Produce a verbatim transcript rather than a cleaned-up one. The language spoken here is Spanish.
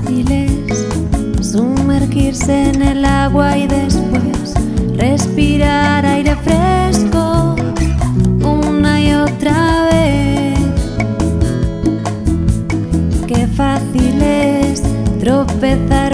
fácil es sumergirse en el agua y después respirar aire fresco una y otra vez. Qué fácil es tropezar